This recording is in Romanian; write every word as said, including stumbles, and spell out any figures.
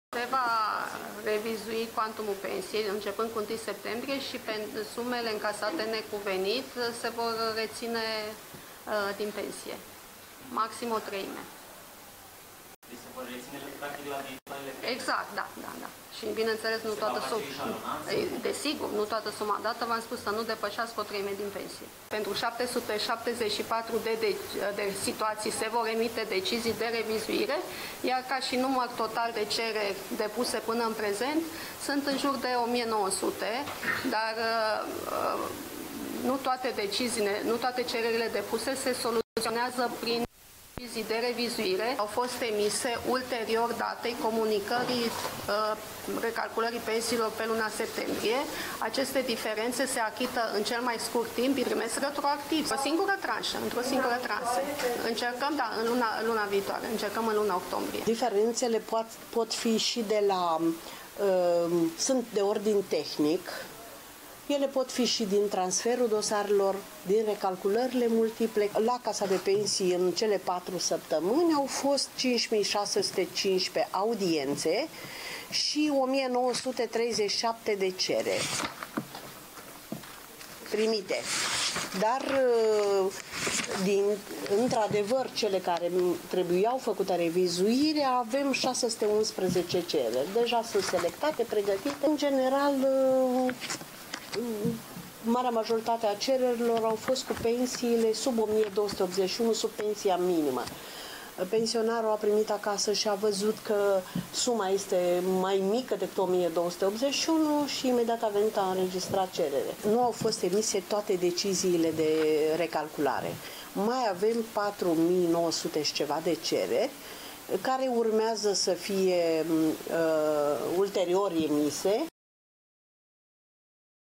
Se va revizui cuantumul pensiei începând cu întâi septembrie și sumele încasate necuvenit se vor reține uh, din pensie. Maxim o treime. Deci se vor reține practic la viitoarele pensie. Exact, da, da, da. Și bineînțeles nu toată suma, desigur, nu toată suma dată, v-am spus să nu depășească o treime din pensie. Pentru șapte sute șaptezeci și patru de, de, de situații se vor emite decizii de revizuire, iar ca și număr total de cereri depuse până în prezent sunt în jur de o mie nouă sute, dar uh, nu toate deciziile, nu toate cererile depuse se soluționează prin decizii de revizuire. Au fost emise ulterior datei comunicării uh, recalculării pensiilor pe luna septembrie. Aceste diferențe se achită în cel mai scurt timp, îi primesc retroactiv. O singură tranșă, într-o singură transă. Încercăm, da, în luna, luna viitoare, încercăm în luna octombrie. Diferențele pot, pot fi și de la, uh, sunt de ordin tehnic. Ele pot fi și din transferul dosarelor, din recalculările multiple. La Casa de Pensii, în cele patru săptămâni, au fost cinci mii șase sute cincisprezece audiențe și o mie nouă sute treizeci și șapte de cereri primite. Dar, din, într-adevăr, cele care trebuiau făcută revizuire, avem șase sute unsprezece cereri. Deja sunt selectate, pregătite. În general, marea majoritate a cererilor au fost cu pensiile sub o mie două sute optzeci și unu, sub pensia minimă. Pensionarul a primit acasă și a văzut că suma este mai mică decât o mie două sute optzeci și unu și imediat a venit a înregistrat cerere. Nu au fost emise toate deciziile de recalculare. Mai avem patru mii nouă sute și ceva de cereri care urmează să fie uh, ulterior emise.